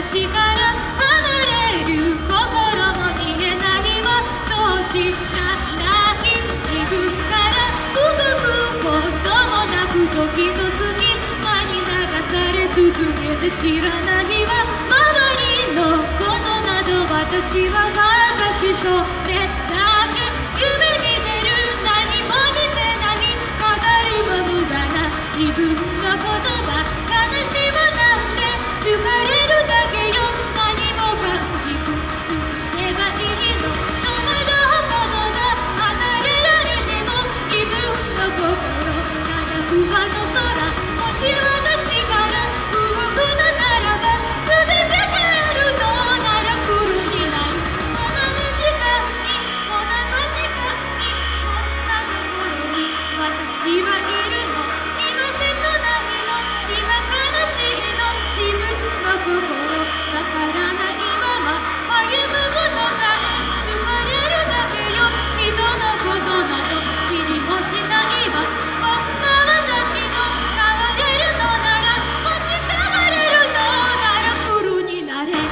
私から離れる心も見えないわ。そう知らない自分から動くこともなく、時の隙間に流され続けて知らないわ。周りのことなど私は私それだけ。夢見てる何も見てない、語るは無駄な自分の言葉。悲しむなんて疲れるだけよ。何も感じず過ごせばいいの。戸惑うことが離れられても自分の心ただ不安の空。もし私から動くのならば全て変えるのなら来るになる。こんな時間にこんな時間にこんなところに私はいるの。今切ないの、今悲しいの、自分の心わからないまま歩むことさえ疲れるだけよ。人のことなど知りもしないわ。こんな私の変われるのなら、もし変われるのなら来るになれ。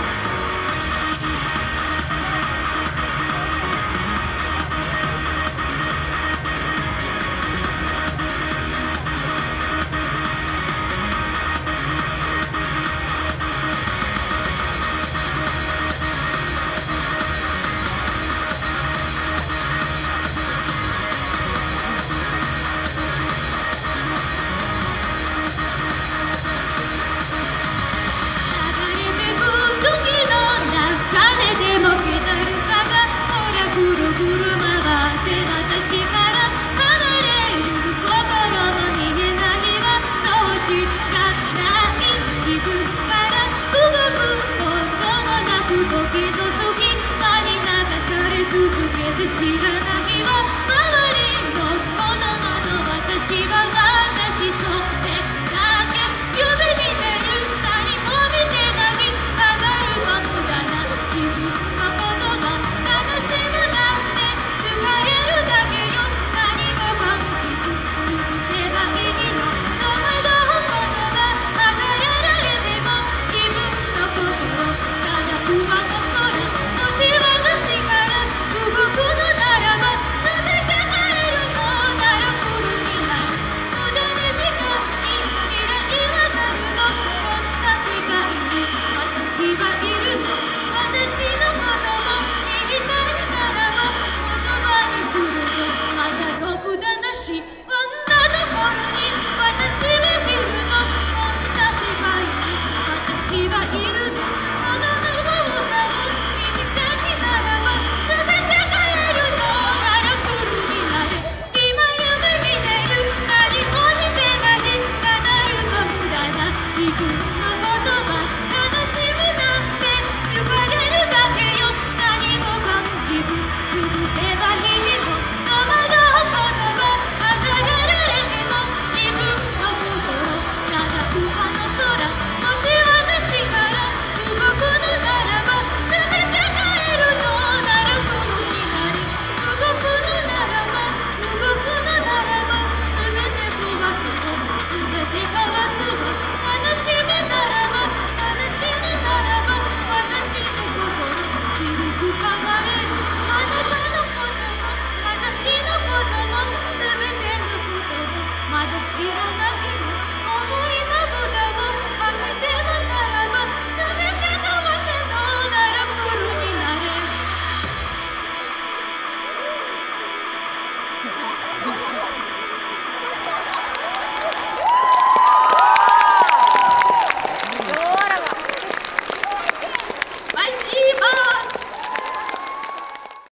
知らないわ。周りのものなど私は私それだけ。夢見てる何も見てない、語るは無駄な自分の言葉。悲しむなんて疲れるだけよ。何も感じず過ごせばいいの。戸惑うことが離れられても自分の心ただ不安の空。もし私から動くのならば全て変えるのなら来るになる。無駄な時間に未来はなるの。こんな世界に私はいるの。私のことも言いたいならば言葉にするとまだろくだなし。こんなところに私はいるの。こんな世界に私はいるの。まだ無謀だも言いたいならば全て変えるのなら来るになれ。今夢見てる何も見てない、語るの無駄な自分の言葉。悲しむなんて疲れるだけよ。何も感じず過ごせばいいの。戸惑うことが離れられても自分の心ただ不安の空。もし私から動くのならば全て変えるのなら来るになり。動くのならば動くのならば全て壊すわ、全てかわすわ。悲しむならば悲しむならば私の心散りふかわれる。あなたのことも私のことも全てのこともまだ知らない